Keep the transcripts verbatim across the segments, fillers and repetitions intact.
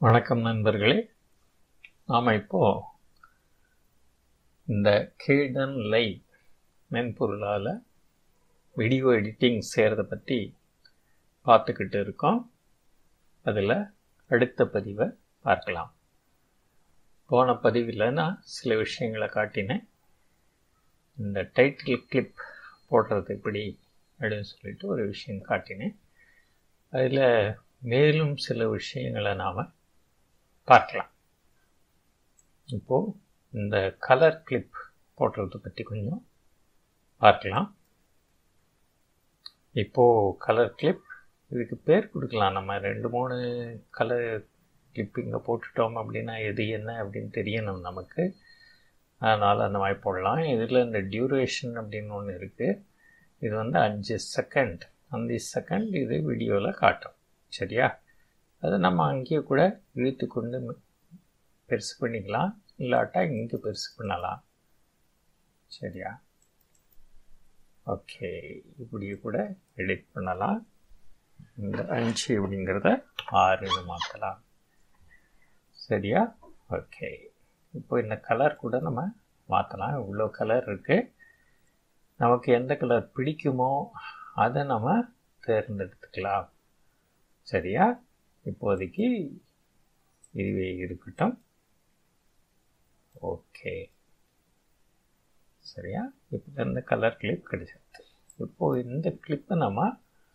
வணக்கம் நண்பர்களே. நாம் இப்போ இந்த கேடன் லைவ் மென்பொருளால் வீடியோ எடிட்டிங் செய்கிறத பற்றி பார்த்துக்கிட்டு இருக்கோம். அதில் அடுத்த பதிவை பார்க்கலாம். போன பதிவில் நான் சில விஷயங்களை காட்டினேன். இந்த டைட்டில் கிளிப் போடுறது எப்படி அப்படின்னு சொல்லிட்டு ஒரு விஷயம் காட்டினேன். அதில் மேலும் சில விஷயங்களை நாம் பார்க்கலாம். இப்போது இந்த கலர் கிளிப் போடுறதை பற்றி கொஞ்சம் பார்க்கலாம். இப்போது கலர் கிளிப் இதுக்கு பேர் கொடுக்கலாம். நம்ம ரெண்டு மூணு கலர் கிளிப் இங்கே போட்டுட்டோம் அப்படின்னா எது என்ன அப்படின்னு தெரியணும் நமக்கு. அதனால் அந்த மாதிரி போடலாம். இதில் இந்த டியூரேஷன் அப்படின்னு ஒன்று இருக்குது. இது வந்து அஞ்சு செகண்ட் அஞ்சு செகண்ட் இது வீடியோவில் காட்டும். சரியா? அதை நம்ம அங்கேயே கூட இழுத்து கொண்டு பெருசு பண்ணிக்கலாம், இல்லாட்டா இங்கே பெருசு பண்ணலாம். சரியா? ஓகே, இப்படியே கூட எடிட் பண்ணலாம். இந்த அஞ்சு அப்படிங்கிறத ஆறுன்னு மாற்றலாம். சரியா? ஓகே, இப்போ இந்த கலர் கூட நம்ம மாற்றலாம். இவ்வளோ கலர் இருக்குது. நமக்கு எந்த கலர் பிடிக்குமோ அதை நம்ம தேர்ந்தெடுத்துக்கலாம். சரியா? இப்போதைக்கு இதுவே இருக்கட்டும். ஓகே, சரியா? இப்போ இந்த கலர் கிளிப் கிடைச்சிருக்கு. இப்போது இந்த கிளிப்பை நம்ம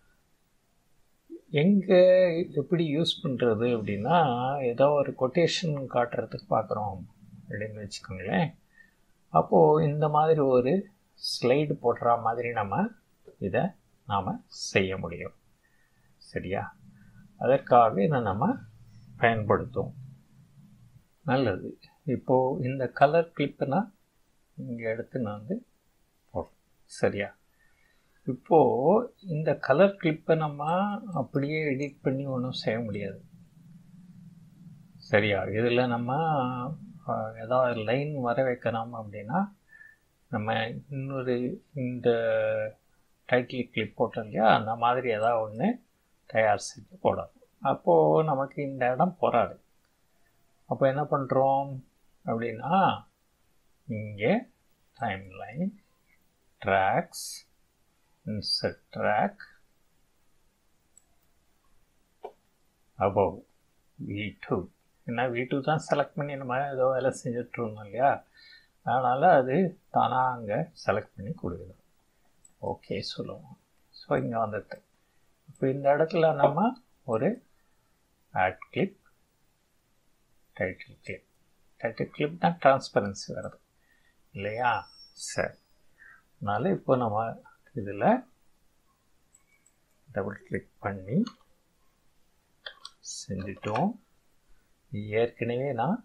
எங்கே எப்படி யூஸ் பண்ணுறது அப்படின்னா, ஏதோ ஒரு கொட்டேஷன் காட்டுறதுக்கு பார்க்குறோம் அப்படின்னு வச்சுக்கோங்களேன். அப்போது இந்த மாதிரி ஒரு ஸ்லைடு போடுற மாதிரி நம்ம இதை நாம் செய்ய முடியும். சரியா? அதற்காக இதை நம்ம பயன்படுத்துவோம். நல்லது. இப்போது இந்த கலர் கிளிப்பை நான் இங்கே எடுத்து நான் வந்து போடுறேன். சரியா? இப்போது இந்த கலர் கிளிப்பை நம்ம அப்படியே எடிட் பண்ணி ஒன்றும் செய்ய முடியாது. சரியா? இதில் நம்ம ஏதாவது லைன் வர வைக்கணும் அப்படின்னா நம்ம இன்னொரு இந்த டைட்டில் கிளிப் போட்டோம் இல்லையா, அந்த மாதிரி ஏதாவது ஒன்று தயார் செஞ்சு போடணும். அப்போது நமக்கு இந்த இடம் போராது. அப்போ என்ன பண்ணுறோம் அப்படின்னா, இங்கே timeline tracks insert track above V two. ஏன்னா வி டூ தான் செலக்ட் பண்ணி நம்ம ஏதோ வேலை செஞ்சிட்ருந்தோம் இல்லையா, அதனால் அது தானாக அங்கே செலக்ட் பண்ணி கொடுக்குறோம். ஓகே சொல்லுவோம். ஸோ இங்கே வந்துட்டு இப்போ இந்த இடத்துல நம்ம ஒரு add clip, title clip. Title clip தான் டிரான்ஸ்பரன்சி வருது இல்லையா? சரி, அதனால் இப்போ நம்ம இதில் டபுள் கிளிக் பண்ணி செஞ்சிட்டோம். ஏற்கனவே நான்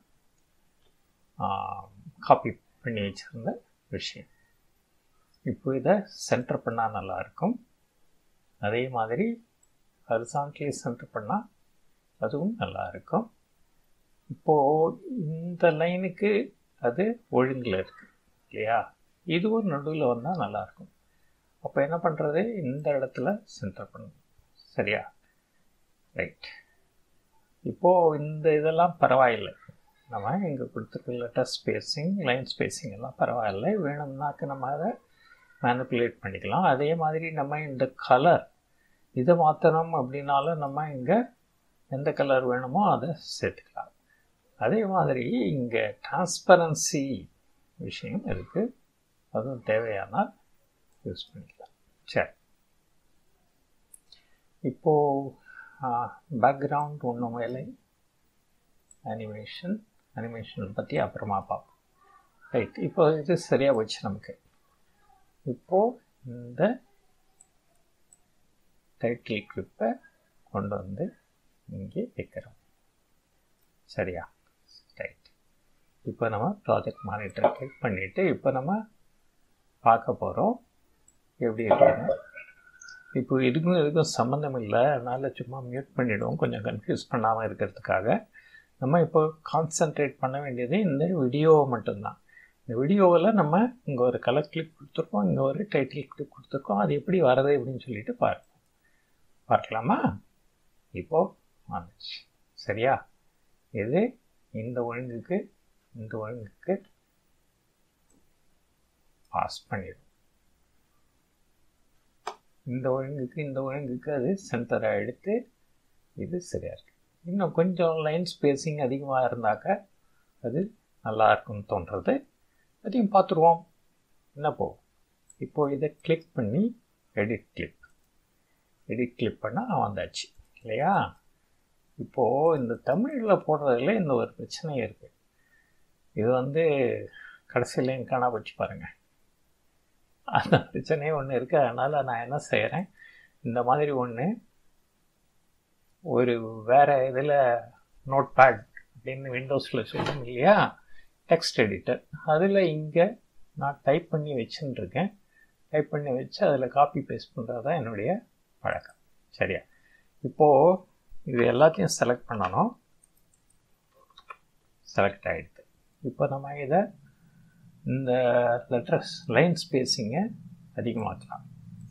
காப்பி பண்ணி வச்சுருந்த விஷயம். இப்போ இதை சென்டர் பண்ணால் நல்லாயிருக்கும். அதே மாதிரி ஹரிசான்டலி சென்டர் பண்ணால் அதுவும் நல்லா இருக்கும். இப்போது இந்த லைனுக்கு அது ஒழுங்கில் இருக்குது இல்லையா, இதுவும் நடுவில் வந்தால் நல்லாயிருக்கும். அப்போ என்ன பண்ணுறது, இந்த இடத்துல சென்டர் பண்ணணும். சரியா? ரைட். இப்போது இந்த இதெல்லாம் பரவாயில்லை. நம்ம இங்கே கொடுத்துருக்க லெட்டர் ஸ்பேஸிங், லைன் ஸ்பேஸிங் எல்லாம் பரவாயில்லை. வேணும்னாக்க நம்ம அதை மேனிப்புலேட் பண்ணிக்கலாம். அதே மாதிரி நம்ம இந்த கலர் இதை மாற்றணும் அப்படின்னாலும் நம்ம இங்கே எந்த கலர் வேணுமோ அதை சேர்த்துக்கலாம். அதே மாதிரி இங்கே டிரான்ஸ்பரன்சி விஷயம் இருக்குது, அதுவும் தேவையானால் யூஸ் பண்ணிக்கலாம். சரி, இப்போது பேக்ரவுண்ட் ஒன்றும் வேலை, அனிமேஷன் அனிமேஷன் பற்றி அப்புறமா பார்ப்போம். ரைட். இப்போ இது சரியாக போச்சு நமக்கு. இப்போது இந்த டைட்டில் கிளிப்பை கொண்டு வந்து இங்கே வைக்கிறோம். சரியா? ரைட். இப்போ நம்ம ப்ராஜெக்ட் மானிட்டரை கிளிக் பண்ணிவிட்டு இப்போ நம்ம பார்க்க போகிறோம் எப்படி இருக்குன்னு. இப்போ இதுக்கும் இதுக்கும் சம்மந்தம் இல்லை, அதனால் சும்மா மியூட் பண்ணிவிடுவோம் கொஞ்சம் கன்ஃபியூஸ் பண்ணாமல் இருக்கிறதுக்காக. நம்ம இப்போ கான்சன்ட்ரேட் பண்ண வேண்டியது இந்த வீடியோவை மட்டும்தான். இந்த வீடியோவில் நம்ம இங்கே ஒரு கலர் கிளிப் கொடுத்துருக்கோம், இங்கே ஒரு டைட்டில் கிளிப் கொடுத்துருக்கோம். அது எப்படி வருது அப்படின்னு சொல்லிட்டு பார்ப்போம். பார்க்கலாமா? இப்போது வந்துச்சு. சரியா? இது இந்த ஒழுங்குக்கு இந்த ஒழுங்குக்கு பாஸ் பண்ணிடும். இந்த ஒழுங்குக்கு இந்த ஒழுங்குக்கு அது சென்டராக எடுத்து இது சரியாக இருக்குது. இன்னும் கொஞ்சம் லைன் ஸ்பேஸிங் அதிகமாக இருந்தாக்க அது நல்லா இருக்குன்னு தோன்றது. அதையும் பார்த்துருவோம். என்ன போகும் இப்போது இதை கிளிக் பண்ணி எடிட் கிளிப் எடிட் கிளிப் பண்ணால் வந்தாச்சு இல்லையா? இப்போது இந்த தமிழில் போடுறதுல இந்த ஒரு பிரச்சனை இருக்குது. இது வந்து கடைசியிலையும் காணா வச்சு பாருங்கள். அந்த பிரச்சனையே ஒன்று இருக்குது. அதனால் நான் என்ன செய்கிறேன், இந்த மாதிரி ஒன்று ஒரு வேறு இதில் நோட் பேட் அப்படின்னு விண்டோஸில் சொல்லும் இல்லையா, டெக்ஸ்ட் எடிட்டர், அதில் இங்கே நான் டைப் பண்ணி வச்சுருக்கேன். டைப் பண்ணி வச்சு அதில் காப்பி பேஸ்ட் பண்ணுறது தான் என்னுடைய பழக்கம். சரியா? இப்போது இது எல்லாத்தையும் செலக்ட் பண்ணணும். செலக்ட் ஆகிடுது. இப்போ நம்ம இதை இந்த லெட்டர்ஸ் லைன் ஸ்பேஸிங்கை அதிகமாக்கலாம்.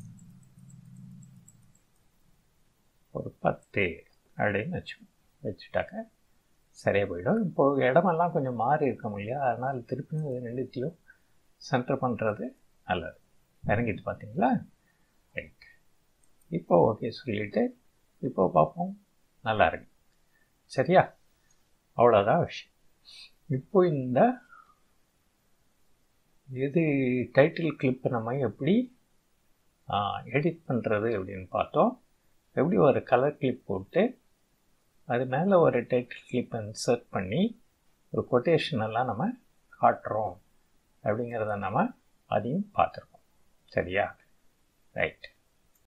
ஒரு பத்து அப்படின்னு வச்சு வச்சுட்டாக்க சரியாக போயிடும். இப்போது இடமெல்லாம் கொஞ்சம் மாறி இருக்கோம் இல்லையா, அதனால் திருப்பியும் இது ரெண்டுத்தையும் சென்டர் பண்ணுறது நல்லது. இறங்கிட்டு பார்த்தீங்களா? ரைட். இப்போ ஓகே சொல்லிவிட்டு இப்போ பார்ப்போம். நல்லா இருக்கு. சரியா? அவ்வளோதான் விஷயம். இப்போ இந்த இது டைட்டில் கிளிப்பை நம்ம எப்படி எடிட் பண்ணுறது அப்படின்னு பார்த்தோம். எப்படி ஒரு கலர் கிளிப் போட்டு அது மேலே ஒரு டைட்டில் கிளிப்பை இன்சர்ட் பண்ணி ஒரு கொட்டேஷன் எல்லாம் நம்ம காட்டுறோம் அப்படிங்கிறத நம்ம அதையும் பார்த்துருக்கோம். சரியா? ரைட்.